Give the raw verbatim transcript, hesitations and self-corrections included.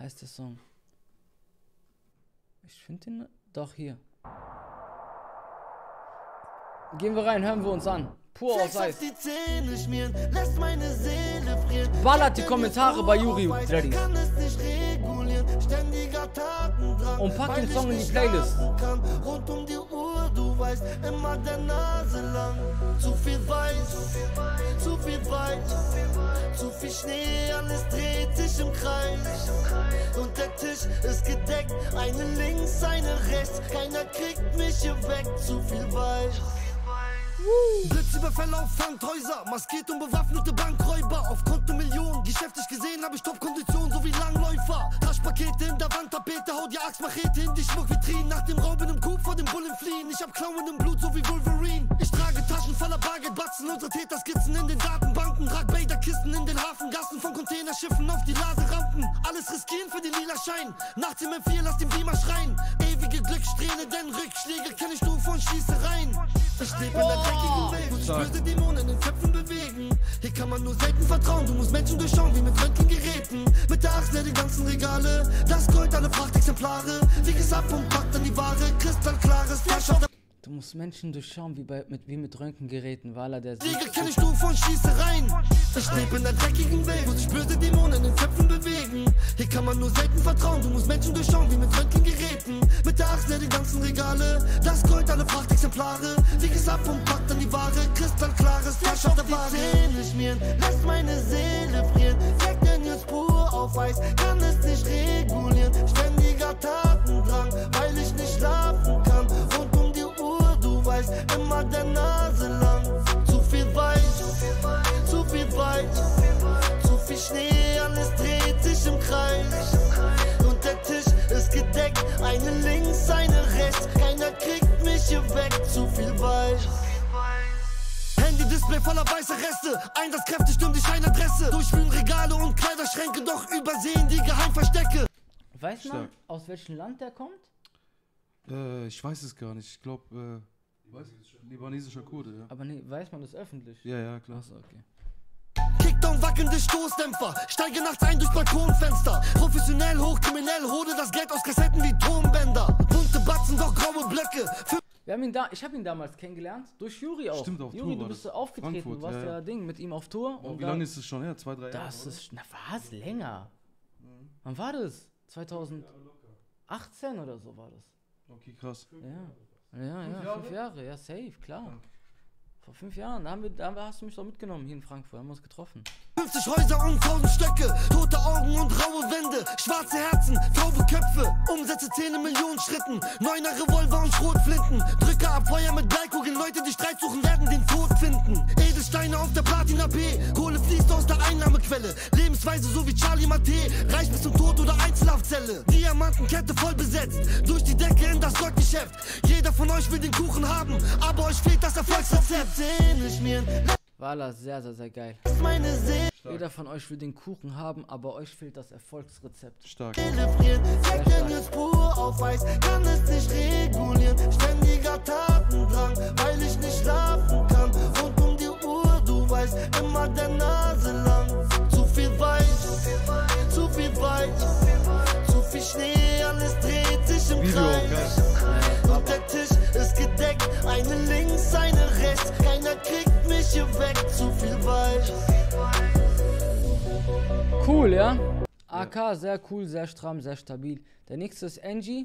heißt der Song? Ich finde den... Doch, hier. Gehen wir rein, hören wir uns an. Pur aus Eis. Ballert die Kommentare bei Juri Daddy. Und pack den Song in die Playlist. Rund um die Uhr, du weißt, immer der Nase lang. Zu viel Weiß, zu viel Weiß, zu viel Schnee, alles dreht sich im Kreis. Und der Tisch ist gedeckt, eine links, eine rechts. Keiner kriegt mich hier weg, zu viel Weiß. Blitzüberfälle auf Pfandhäuser, maskiert und bewaffnete Bankräuber. Auf Konto Millionen, geschäftlich gesehen habe ich Top-Kondition, so wie Langläufer. Taschpakete in der Wandtapete, hau die Axtmachete in die Schmuckvitrinen. Nach dem Rauben im Coup vor dem Bullen fliehen. Ich hab Klauen im Blut, so wie Wolverine. Ich trage Taschen voller Bargeld, Batzen, unsere Täterskizzen in den Datenbanken. Trag Baderkisten in den Hafengassen, von Containerschiffen auf die Laderampen. Alles riskieren für den lila Schein. Nachts im M vier, lass den Beamer schreien. Ewige Glückssträhne, denn Rückschläge kenn ich nur von Schießereien. Ich lebe in der dreckigen Welt, und ich böse Dämonen in den Köpfen bewegen. Hier kann man nur selten vertrauen, du musst Menschen durchschauen wie mit Röntgengeräten. Mit der Axt leer die ganzen Regale, das Gold, alle Prachtexemplare. Wieg es ab und packt dann die Ware, kristallklares Fleisch auf der... Du musst Menschen durchschauen wie, bei, mit, wie mit Röntgengeräten, weil er der Siegel kenn ich nur von Schießereien. Ich lebe in der dreckigen Welt, wo sich böse Dämonen in den Köpfen bewegen. Hier kann man nur selten vertrauen, du musst Menschen durchschauen wie mit Röntgengeräten. Mit der Axt leer die ganzen Regale, das Gold, alle Prachtexemplare. Wieg es ab und packt dann die Ware, kristallklares Fleisch auf der Ware. Zähne schmieren, lässt meine Seele frieren. Fleck den News pur auf Eis, kann es nicht regulieren. Ständiger Tatendrang, weil ich nicht schlafen kann. Rund um die Uhr, du weißt, immer der Nase lang. Zu viel Weiß, zu viel Weiß, zu viel Schnee, alles dreht sich im Kreis. Und der Tisch ist gedeckt, eine links, eine rechts. Keiner kriegt mich hier weg, zu viel Weiß. Handy-Display voller weißer Reste, Einsatzkräfte stimmen die Scheinadresse. Durchwühlen Regale und Kleiderschränke, doch übersehen die Geheimverstecke. Weiß man, aus welchem Land der kommt? Äh, ich weiß es gar nicht. Ich glaube, äh, weiß libanesischer Kurde, ja. Aber nee, weiß man das öffentlich? Ja, ja, klar. Achso, okay. Kickdown, wackelnde Stoßdämpfer, steige nachts ein durch Balkonfenster. Professionell, hochkriminell, hole das Geld aus Kassetten wie Tonbänder. Bunte Batzen, doch graue Blöcke. Für Wir haben ihn da, ich habe ihn damals kennengelernt, durch Juri auch. Stimmt, auf Juri, Tour du bist das. aufgetreten, Frankfurt, du warst ja, ja, ja. Ding mit ihm auf Tour. Oh, und wie dann, lange ist es schon her? Zwei, drei Jahre? das ist, na was, länger. Mhm. Wann war das? zweitausendachtzehn oder so war das. Okay, krass. Ja, ja, ja, Jahre? fünf Jahre, ja, safe, klar. Ja. Vor fünf Jahren, da, haben wir, da hast du mich doch mitgenommen hier in Frankfurt, haben wir uns getroffen. fünfzig Häuser und tausend Stöcke, tote Augen und raue Wände, schwarze Herzen, taube Köpfe, Umsätze zehn in Millionen Schritten, neuner Revolver und Schrotflinten, Drücker ab Feuer mit Bleikugeln, Leute, die Streit suchen, werden den Tod finden. Edelsteine auf der Platina P, Kohle fließt aus der Einnahmequelle, Lebensweise so wie Charlie Maté, reich bis zum Tod oder Einzelhaftzelle, Diamantenkette voll besetzt, durch die Decke in das Goldgeschäft. Jeder von euch will den Kuchen haben, aber euch fehlt das Erfolgsrezept. Walla, sehr, sehr, sehr geil. Meine Seele. Jeder von euch will den Kuchen haben, aber euch fehlt das Erfolgsrezept. Stark. Jetzt pur auf Eis, kann es nicht regulieren. Ständiger Tatendrang, weil ich nicht schlafen kann. Rund um die Uhr, du weißt, immer der Nase lang. Zu viel Weiß, zu viel Weiß, zu viel Schnee, alles dreht sich im Kreis. Und der Tisch ist gedeckt, eine links, eine rechts. Keiner kriegt mich hier weg, zu viel Weiß. Cool, ja? A K, sehr cool, sehr stramm, sehr stabil. Der nächste ist Angie.